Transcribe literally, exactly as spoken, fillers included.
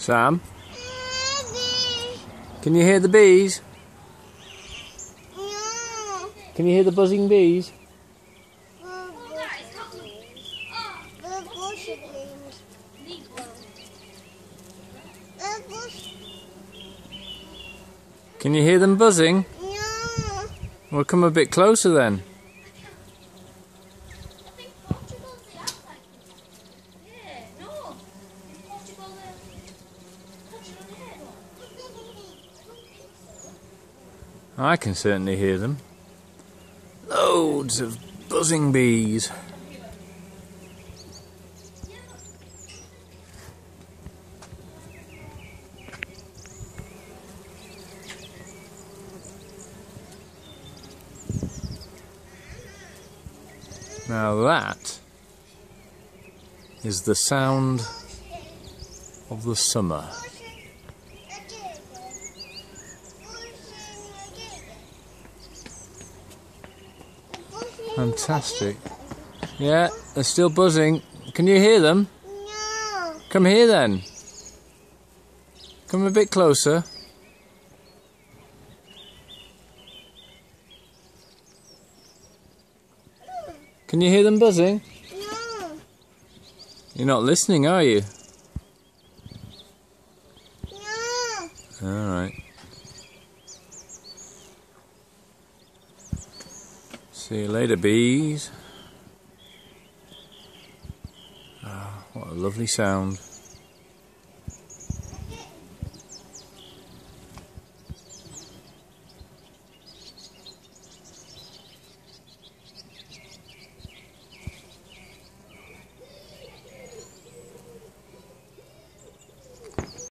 Sam? Can you hear the bees? No. Can you hear the buzzing bees? Can you hear them buzzing? No. Well, come a bit closer then. I can certainly hear them. Loads of buzzing bees. Now that is the sound of the summer. Fantastic. Yeah, they're still buzzing. Can you hear them? No. Come here then. Come a bit closer. Can you hear them buzzing? No. You're not listening, are you? No. Alright. See you later, bees. Ah, what a lovely sound.